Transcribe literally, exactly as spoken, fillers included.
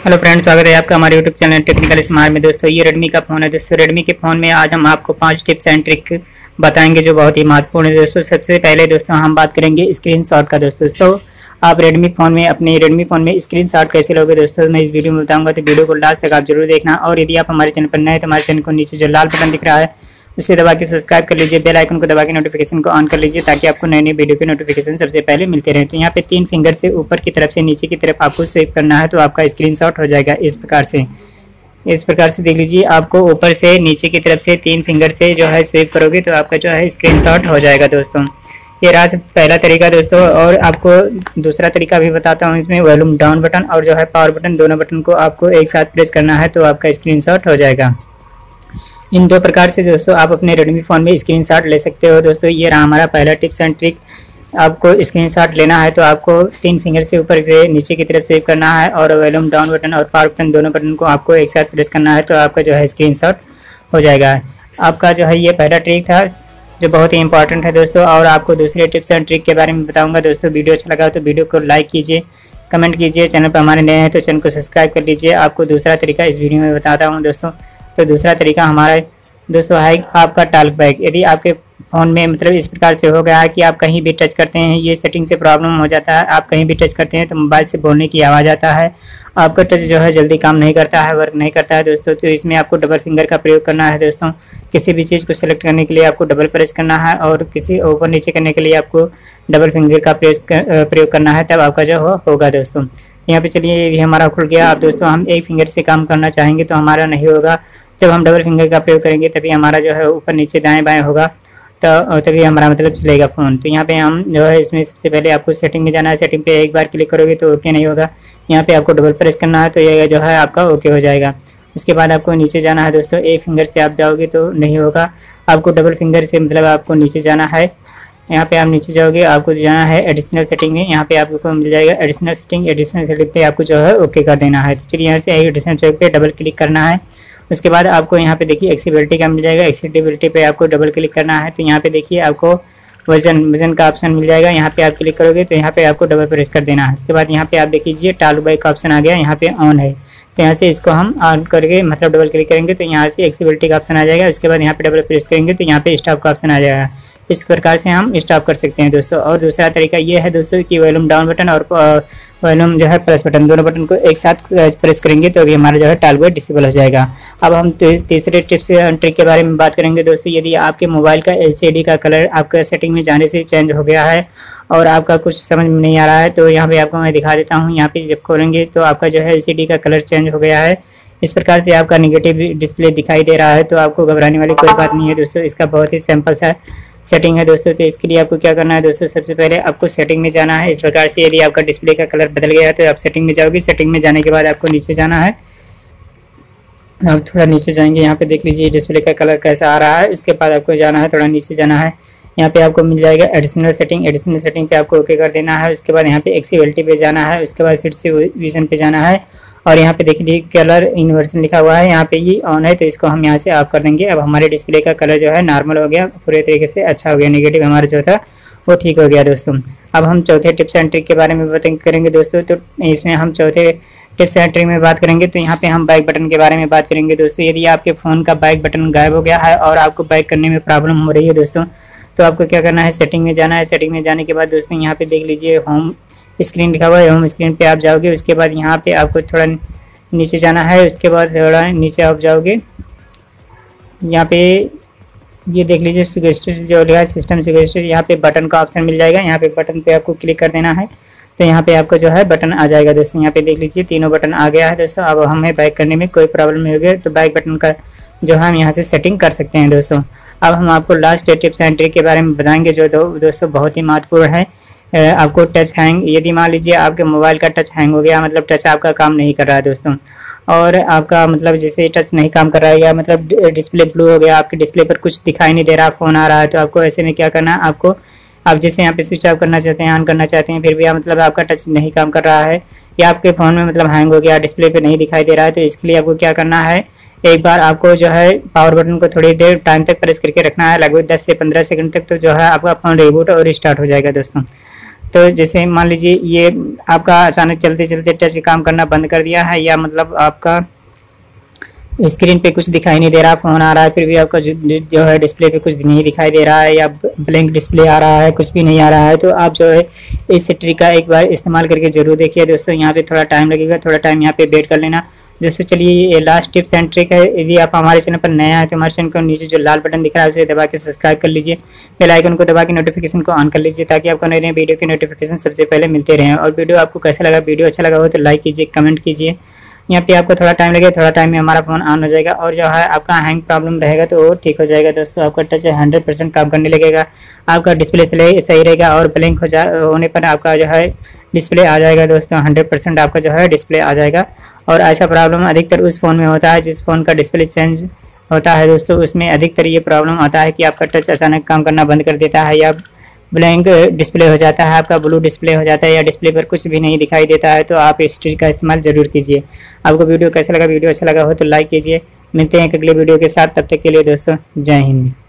Hello friends, स्वागत है आपका हमारे यूट्यूब चैनल टेक्निकल स्मार्ट में। दोस्तों ये रेडमी का फ़ोन है। दोस्तों रेडमी के फ़ोन में आज हम आपको पांच टिप्स एंड ट्रिक बताएंगे जो बहुत ही महत्वपूर्ण है। दोस्तों सबसे पहले दोस्तों हम बात करेंगे स्क्रीनशॉट का। दोस्तों सो आप रेडमी फ़ोन में अपने रेडमी फ़ोन में स्क्रीनशॉट कैसे लोगे दोस्तों मैं इस वीडियो में बताऊंगा, तो वीडियो को लास्ट तक आप जरूर देखना। और यदि आप हमारे चैनल पर नए तो हमारे चैनल को नीचे जो लाल बटन दिख रहा है उसे दबा के सब्सक्राइब कर लीजिए, बेल आइकन को दबा के नोटिफिकेशन को ऑन कर लीजिए ताकि आपको नए नए वीडियो के नोटिफिकेशन सबसे पहले मिलते रहे। तो यहाँ पे तीन फिंगर से ऊपर की तरफ से नीचे की तरफ आपको स्wipe करना है तो आपका स्क्रीनशॉट हो जाएगा इस प्रकार से। इस प्रकार से देख लीजिए, आपको ऊपर से नीचे की तरफ से तीन फिंगर से जो है स्विप करोगे तो आपका जो है स्क्रीनशॉट हो जाएगा। दोस्तों ये रहा पहला तरीका दोस्तों। और आपको दूसरा तरीका भी बताता हूँ। इसमें वॉल्यूम डाउन बटन और जो है पावर बटन दोनों बटन को आपको एक साथ प्रेस करना है तो आपका स्क्रीनशॉट हो जाएगा। इन दो प्रकार से दोस्तों आप अपने रेडमी फ़ोन में स्क्रीनशॉट ले सकते हो। दोस्तों ये रहा हमारा पहला टिप्स एंड ट्रिक। आपको स्क्रीनशॉट लेना है तो आपको तीन फिंगर से ऊपर से नीचे की तरफ सेव करना है और वॉल्यूम डाउन बटन और पावर बटन दोनों बटन को आपको एक साथ प्रेस करना है तो आपका जो है स्क्रीनशॉट हो जाएगा। आपका जो है ये पहला ट्रिक था जो बहुत ही इंपॉर्टेंट है दोस्तों। और आपको दूसरे टिप्स एंड ट्रिक के बारे में बताऊँगा। दोस्तों वीडियो अच्छा लगा तो वीडियो को लाइक कीजिए, कमेंट कीजिए। चैनल पर हमारे नए हैं तो चैनल को सब्सक्राइब कर लीजिए। आपको दूसरा तरीका इस वीडियो में बताता हूँ दोस्तों। तो दूसरा तरीका हमारा दोस्तों है आपका टॉक बैक। यदि आपके फ़ोन में मतलब इस प्रकार से हो गया है कि आप कहीं भी टच करते हैं, ये सेटिंग से प्रॉब्लम हो जाता है, आप कहीं भी टच करते हैं तो मोबाइल से बोलने की आवाज़ आता है, आपका टच जो है जल्दी काम नहीं करता है, वर्क नहीं करता है दोस्तों। तो इसमें आपको डबल फिंगर का प्रयोग करना है दोस्तों। किसी भी चीज़ को सेलेक्ट करने के लिए आपको डबल प्रेस करना है और किसी ऊपर नीचे करने के लिए आपको डबल फिंगर का प्रेस कर, प्रयोग करना है, तब आपका जो हो, होगा दोस्तों। यहाँ पे चलिए ये हमारा खुल गया। अब दोस्तों हम एक फिंगर से काम करना चाहेंगे तो हमारा नहीं होगा। जब हम डबल फिंगर का प्रयोग करेंगे तभी हमारा जो है ऊपर नीचे दाएं बाएं होगा, तो तभी हमारा मतलब चलेगा फ़ोन। तो यहाँ पे हम जो है इसमें सबसे पहले आपको सेटिंग में जाना है। सेटिंग पे एक बार क्लिक करोगे तो ओके नहीं होगा, यहाँ पे आपको डबल प्रेस करना है तो ये जो है आपका ओके हो जाएगा। उसके बाद आपको नीचे जाना है दोस्तों। एक फिंगर से आप जाओगे तो नहीं होगा, आपको डबल फिंगर से मतलब आपको नीचे जाना है। यहाँ पे आप नीचे जाओगे, आपको जाना है एडिशनल सेटिंग में। यहाँ पे आपको मिल जाएगा एडिशनल सेटिंग। एडिशनल सेटिंग पे आपको जो है ओके कर देना है। तो चलिए यहाँ से एडिशनल सेटिंग पे डबल क्लिक करना है। उसके बाद आपको यहाँ पे देखिए एक्सेसिबिलिटी का मिल जाएगा। एक्सेसिबिलिटी पे आपको डबल क्लिक करना है तो यहाँ पे देखिए आपको वजन वजन का ऑप्शन मिल जाएगा। यहाँ पे आप क्लिक करोगे तो यहाँ पे आपको डबल प्रेस कर देना है। उसके बाद यहाँ पे आप देख लीजिए टॉक बैक का ऑप्शन आ गया, यहाँ पे ऑन है तो यहाँ से इसको हम ऑन करके मतलब डबल क्लिक करेंगे तो यहाँ से एक्सेसिबिलिटी का ऑप्शन आ जाएगा। उसके बाद यहाँ पे डबल प्रेस करेंगे तो यहाँ पे स्टॉप का ऑप्शन आ जाएगा। इस प्रकार से हम स्टॉप कर सकते हैं दोस्तों। और दूसरा तरीका ये है दोस्तों कि वॉल्यूम डाउन बटन और वॉल्यूम जो है प्रेस बटन दोनों बटन को एक साथ प्रेस करेंगे तो अभी हमारा जो है टॉक बैक डिसेबल हो जाएगा। अब हम तीसरे टिप्स एंड ट्रिक के बारे में बात करेंगे दोस्तों। यदि आपके मोबाइल का एलसीडी का कलर आपका सेटिंग में जाने से चेंज हो गया है और आपका कुछ समझ में नहीं आ रहा है तो यहाँ पे आपको मैं दिखा देता हूँ। यहाँ पे जब खोलेंगे तो आपका जो है एलसीडी का कलर चेंज हो गया है। इस प्रकार से आपका नेगेटिव डिस्प्ले दिखाई दे रहा है तो आपको घबराने वाली कोई बात नहीं है दोस्तों। इसका बहुत ही सिंपल सा सेटिंग है दोस्तों। तो इसके लिए आपको क्या करना है दोस्तों, सबसे पहले आपको सेटिंग में जाना है। इस प्रकार से यदि आपका डिस्प्ले का कलर बदल गया है तो आप सेटिंग में जाओगे। सेटिंग में जाने के बाद आपको नीचे जाना है। आप थोड़ा नीचे जाएंगे, यहाँ पे देख लीजिए डिस्प्ले का कलर कैसा आ रहा है। उसके बाद आपको जाना है, थोड़ा नीचे जाना है। यहाँ पे आपको मिल जाएगा एडिशनल सेटिंग। एडिशनल सेटिंग पे आपको ओके कर देना है। उसके बाद यहाँ पे एक्सेसिबिलिटी पे जाना है। उसके बाद फिर से विजन पे जाना है और यहाँ पे देखिए कलर इन्वर्जन लिखा हुआ है, यहाँ पे ये ऑन है तो इसको हम यहाँ से ऑफ कर देंगे। अब हमारे डिस्प्ले का कलर जो है नॉर्मल हो गया, पूरे तरीके से अच्छा हो गया। नेगेटिव हमारा जो था वो ठीक हो गया दोस्तों। अब हम चौथे टिप्स एंड ट्रिक के बारे में बात करेंगे दोस्तों। तो इसमें हम चौथे टिप्स एंड ट्रिक में बात करेंगे तो यहाँ पे हम बैक बटन के बारे में बात करेंगे दोस्तों। यदि आपके फ़ोन का बैक बटन गायब हो गया है और आपको बैक करने में प्रॉब्लम हो रही है दोस्तों तो आपको क्या करना है, सेटिंग में जाना है। सेटिंग में जाने के बाद दोस्तों यहाँ पे देख लीजिए होम स्क्रीन लिखा हुआ है, होम स्क्रीन पे आप जाओगे। उसके बाद यहाँ पे आपको थोड़ा नीचे जाना है। उसके बाद थोड़ा नीचे आप जाओगे, यहाँ पे ये देख लीजिए सिक्योरिटी जो लिखा है सिस्टम सिक्योरिटी, यहाँ पे बटन का ऑप्शन मिल जाएगा। यहाँ पे बटन पे आपको क्लिक कर देना है तो यहाँ पे आपको जो है बटन आ जाएगा दोस्तों। यहाँ पे देख लीजिए तीनों बटन आ गया है दोस्तों। अब हमें बैक करने में कोई प्रॉब्लम नहीं होगी तो बैक बटन का जो है हम यहाँ से सेटिंग कर सकते हैं दोस्तों। अब हम आपको लास्ट टिप्स एंड ट्रिक के बारे में बताएंगे जो दो दोस्तों बहुत ही महत्वपूर्ण है। आपको टच हैंग, यदि मान लीजिए आपके मोबाइल का टच हैंग हो गया, मतलब टच आपका काम नहीं कर रहा है दोस्तों, और आपका मतलब जैसे टच नहीं काम कर रहा है या मतलब डिस्प्ले ब्लू हो गया, आपके डिस्प्ले पर कुछ दिखाई नहीं दे रहा, फ़ोन आ रहा है, तो आपको ऐसे में क्या करना है, आपको आप जैसे यहाँ पे स्विच ऑफ करना चाहते हैं, ऑन करना चाहते हैं, फिर भी आप मतलब आपका टच नहीं काम कर रहा है या आपके फ़ोन में मतलब हैंग हो गया, डिस्प्ले पे नहीं दिखाई दे रहा है, तो इसके लिए आपको क्या करना है, एक बार आपको जो है पावर बटन को थोड़ी देर टाइम तक प्रेस करके रखना है, लगभग दस से पंद्रह सेकंड तक, तो जो है आपका फ़ोन रिबूट और रिस्टार्ट हो जाएगा दोस्तों। तो जैसे मान लीजिए ये आपका अचानक चलते चलते टच काम करना बंद कर दिया है, या मतलब आपका स्क्रीन पे कुछ दिखाई नहीं दे रहा, फ़ोन आ रहा है फिर भी आपका जो, जो है डिस्प्ले पे कुछ नहीं दिखाई दे रहा है, या ब्लैंक डिस्प्ले आ रहा है, कुछ भी नहीं आ रहा है, तो आप जो है इस ट्रिक का एक बार इस्तेमाल करके ज़रूर देखिए दोस्तों। यहाँ पे थोड़ा टाइम लगेगा, थोड़ा टाइम यहाँ पे वेट कर लेना दोस्तों। चलिए ये लास्ट टिप्स एंड ट्रिक है। यदि आप हमारे चैनल पर नया है तो हमारे चैनल को नीचे जो लाल बटन दिख रहा है उसे दबा के सब्सक्राइब कर लीजिए, बेल आइकन को दबा के नोटिफिकेशन को ऑन कर लीजिए, ताकि आपको नए नए वीडियो के नोटिफिकेशन सबसे पहले मिलते रहें। और वीडियो आपको कैसा लगा, वीडियो अच्छा लगा हो तो लाइक कीजिए, कमेंट कीजिए। यहाँ पे आपको थोड़ा टाइम लगेगा, थोड़ा टाइम में हमारा फ़ोन ऑन हो जाएगा, और जो है आपका हैंग प्रॉब्लम रहेगा तो वो ठीक हो जाएगा दोस्तों। आपका टच हंड्रेड परसेंट काम करने लगेगा, आपका डिस्प्ले सही रहेगा, और ब्लैंक हो जा होने पर आपका जो है डिस्प्ले आ जाएगा दोस्तों, हंड्रेड परसेंट आपका जो है डिस्प्ले आ जाएगा। और ऐसा प्रॉब्लम अधिकतर उस फ़ोन में होता है जिस फ़ोन का डिस्प्ले चेंज होता है दोस्तों, उसमें अधिकतर ये प्रॉब्लम आता है कि आपका टच अचानक काम करना बंद कर देता है, या ब्लैंक डिस्प्ले हो जाता है, आपका ब्लू डिस्प्ले हो जाता है, या डिस्प्ले पर कुछ भी नहीं दिखाई देता है। तो आप इस ट्रिक का इस्तेमाल जरूर कीजिए। आपको वीडियो कैसा लगा, वीडियो अच्छा लगा हो तो लाइक कीजिए। मिलते हैं अगले वीडियो के साथ, तब तक के लिए दोस्तों जय हिंद।